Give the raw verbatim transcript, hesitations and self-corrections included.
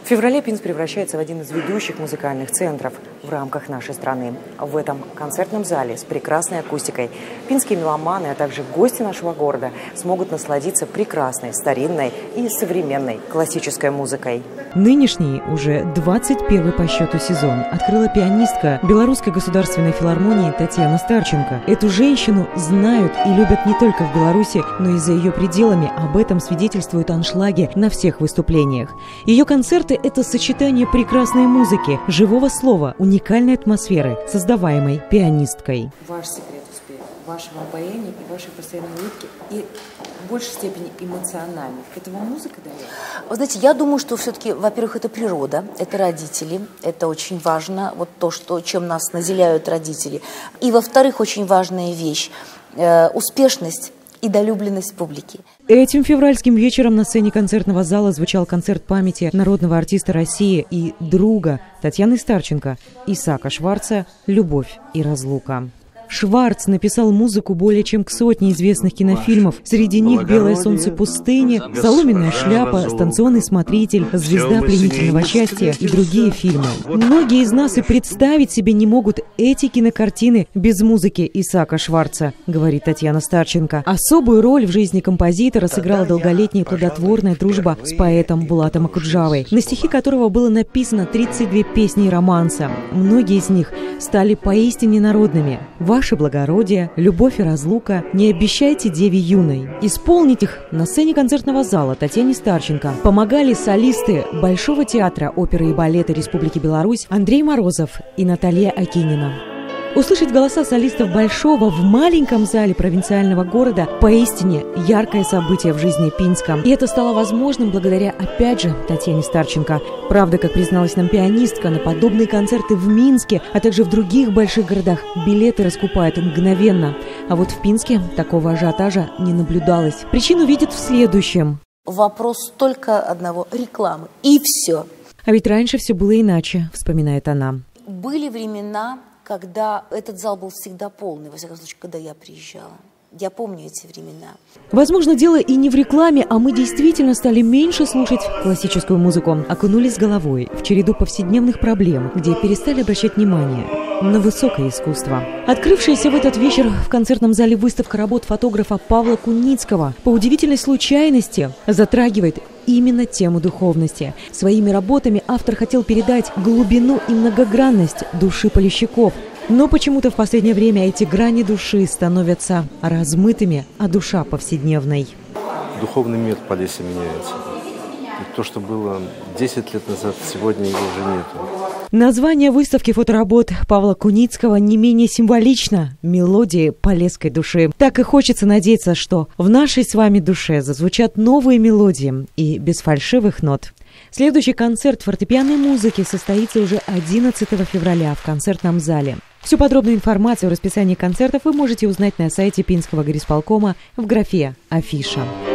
В феврале Пинск превращается в один из ведущих музыкальных центров в рамках нашей страны. В этом концертном зале с прекрасной акустикой пинские меломаны, а также гости нашего города смогут насладиться прекрасной, старинной и современной классической музыкой. Нынешний, уже двадцать первый по счету сезон, открыла пианистка Белорусской государственной филармонии Татьяна Старченко. Эту женщину знают и любят не только в Беларуси, но и за ее пределами. Об этом свидетельствуют аншлаги на всех выступлениях. Ее концерты – это сочетание прекрасной музыки, живого слова, уникальной атмосферы, создаваемой пианисткой. Ваш секрет успеха, вашего обаяния и вашей постоянной улыбки, и в большей степени эмоциональной. Это вам музыка дает? Вы знаете, я думаю, что все-таки, во-первых, это природа, это родители, это очень важно, вот то, что, чем нас наделяют родители. И, во-вторых, очень важная вещь э, – успешность и долюбленность публики. Этим февральским вечером на сцене концертного зала звучал концерт памяти народного артиста России и друга Татьяны Старченко, Исаака Шварца «Любовь и разлука». Шварц написал музыку более чем к сотне известных кинофильмов. Среди них «Белое солнце пустыни», «Соломенная шляпа», «Станционный смотритель», «Звезда пленительного счастья» и другие фильмы. Многие из нас и представить себе не могут эти кинокартины без музыки Исаака Шварца, говорит Татьяна Старченко. Особую роль в жизни композитора сыграла долголетняя плодотворная дружба с поэтом Булатом Акуджавой, на стихи которого было написано тридцать две песни и романса. Многие из них стали поистине народными. «Ваше благородие», «Любовь и разлука», «Не обещайте деве юной». Исполнить их на сцене концертного зала Татьяне Старченко помогали солисты Большого театра оперы и балета Республики Беларусь Андрей Морозов и Наталья Акинина. Услышать голоса солистов Большого в маленьком зале провинциального города поистине яркое событие в жизни Пинска. И это стало возможным благодаря, опять же, Татьяне Старченко. Правда, как призналась нам пианистка, на подобные концерты в Минске, а также в других больших городах билеты раскупают мгновенно. А вот в Пинске такого ажиотажа не наблюдалось. Причину видят в следующем. Вопрос только одного – рекламы. И все. А ведь раньше все было иначе, вспоминает она. Были времена, когда этот зал был всегда полный, во всяком случае, когда я приезжала. Я помню эти времена. Возможно, дело и не в рекламе, а мы действительно стали меньше слушать классическую музыку. Окунулись головой в череду повседневных проблем, где перестали обращать внимание на высокое искусство. Открывшаяся в этот вечер в концертном зале выставка работ фотографа Павла Куницкого по удивительной случайности затрагивает именно тему духовности. Своими работами автор хотел передать глубину и многогранность души полищиков. Но почему-то в последнее время эти грани души становятся размытыми, а душа повседневной. Духовный мир в Полесье меняется. И то, что было десять лет назад, сегодня его уже нет. Название выставки фоторабот Павла Куницкого не менее символично – «Мелодии полесской души». Так и хочется надеяться, что в нашей с вами душе зазвучат новые мелодии и без фальшивых нот. Следующий концерт фортепианной музыки состоится уже одиннадцатого февраля в концертном зале. Всю подробную информацию о расписании концертов вы можете узнать на сайте Пинского горисполкома в графе «Афиша».